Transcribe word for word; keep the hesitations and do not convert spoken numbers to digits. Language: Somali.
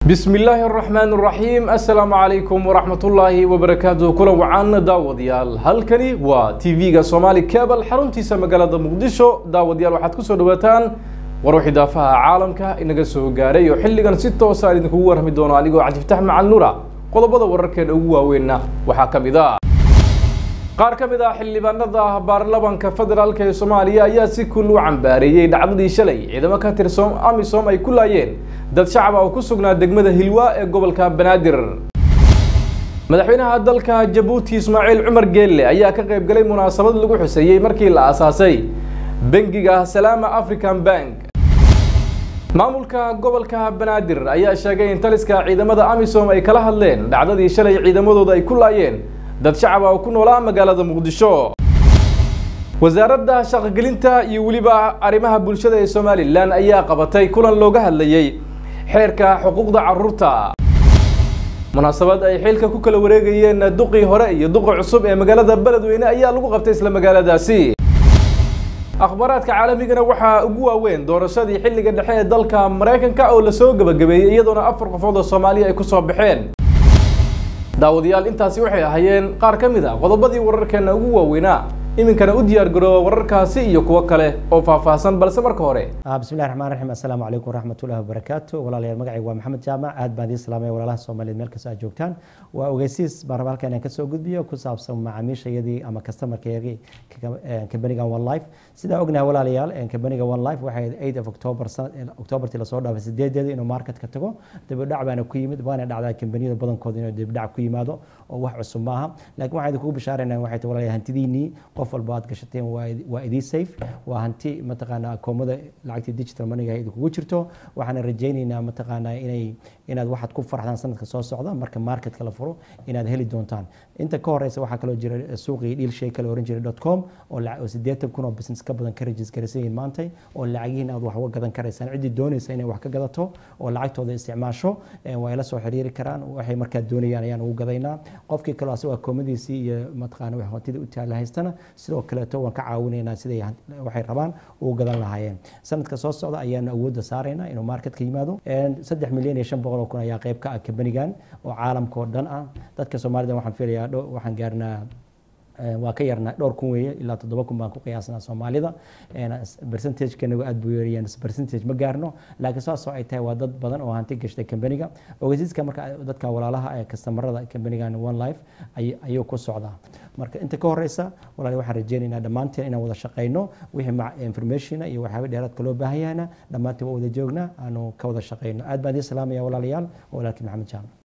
بسم الله الرحمن الرحيم السلام عليكم ورحمة الله وبركاته كل وعنا داوديال هل كني و تي في صومالي كابل حرمتي سمجالة مقدشو داوديال واحد كسر دوتان وروح دافع عالمك إنك سو جاري وحل جن ستة وصار إنك هو رحمي دون عليك وعجب تفتح مع النورة قل بضا وركن هو ويننا وحكم ذا qaar ka mid ah xildhibaanada baarlamaanka federaalka ee Soomaaliya ayaa si kullu cambaariyay dhacdadii shalay ciidamada ka tirsan AMISOM ay ku laayeen dad shacab ah oo ku sugnaa degmada Hilwa ee gobolka Banaadir madaxweynaha dalka Djibouti Ismaaciil Cumar Geelle ayaa ka qayb galay munaasabad lagu xuseeyay markii la aasaasay bangiga Salaama African Bank maamulka gobolka Banaadir ayaa sheegay in taliska ciidamada AMISOM ay kala hadleen dhacdadii shalay ciidamadooda ay ku laayeen dad shacab ah ku noolaa magaalada Muqdisho wasaaradda shaqo-gelinta iyo waliba arrimaha bulshada ee Soomaaliland ayaa qabatay kulan looga hadlayay xeerka xuquuqda carruurta munaasabad ay xilka ku kala wareegayeen duqii hore iyo duqa cusub ee magaalada Beledweyne ayaa lagu qabtay isla magaaladaasi akhbaraadka caalamigana waxa ugu waaweyn doorashadii xilliga dhexe ee dalka Mareykanka oo la soo gabagabeeyay iyadoo afar qofood oo Soomaali ay ku soo baxeen daawadayaal intaasi waxay ahaayeen qaar ka mid ah qodobadii wararkeena ugu waaweynaa iminkana u diyaar garoow wararkaasi iyo kuwa kale oo faahfaahsan balse marka hore bismillaahir rahmaanir rahiim assalaamu calaykum waraxmatullaahi wabarakaatuh walaalayaal magacaygu waa maxamed jaamac aad baan idin salaamay walaalaha Soomaaliyeed meel kasta aad joogtaan waa ogeysiis baan rabaa halkan ka soo gudbiyo ku saabsan macaamiishayadii ama customerkeedii company-ga One Life sida ognahay walaalayaal company-ga One Life waxay eight of October October tii la soo dhaafay sideedeedii inuu market-ka tago dib u dhac baana ku yimid baana dhacday company-yada badankooda inuu dib u dhac ku yimaado oo wax cusub maaha laakiin waxaan idinku bishaareynaa waxay tahay walaalayaal hantidiinii qof walba aad gashateen waa idin safe waa hanti mataqaana koomada lacagta digital money-ga ay kugu jirto waxaan rajaynaynaa mataqaana inay inaad waxaad ku farxdaan sanadka soo socda marka market-ka la furo inaad heli doontaan inta ka horeysa waxa kale oo jira suuqii deal shay kale oran jiray dot com oo lacag siddeetan kun oo business ka badan ka register garaysan maanta oo lacagihiin aad wax uga gadan karaysaan cidii doonaysa inay wax ka gadato oo lacagtooda isticmaasho way la soo xiriiri karaan waxay markaa doonayaan ayaan ugu gadaynaa qofkii kale asoo koomadiisii iyo mataqaana wax hantida u taala haystana sidoo kale to waan ka caawinaynaa siday waxay rabaan ugu gadan lahaayeen sanadka soo socda ayaan awoodda saaraynaa inuu market ka yimaado saddex milyan iyo shan boqol oo kun ayaa qayb ka ah company-gan oo caalamka oo dhan ah dadka Soomaalida waxaan filayaa waxaan gaarnaa waa ka yarnaa dhowr kun weeye ilaa toddoba kun baan ku qiyaasnaa Soomaalida percentage-kana aad buu yarayaan percentage ma gaarno laakiin saas oo ay tahay waa dad badan oo hanti gashtay company-ga ogeysiiska marka dadka walaalaha ee customer-rada company-gan One Life ayuu ku socdaa marka inta ka horeysa walaal waxaan rajaynaynaa dhamaanteen inaan wada shaqeyno wixii information iyo waxyaabo dheeraad ka loo baahan yahay dhamaanteen wada joogna aanu ka wada shaqeyno aad baan idin salaamaya walaalayaal walaalkii Maxamed Jaamac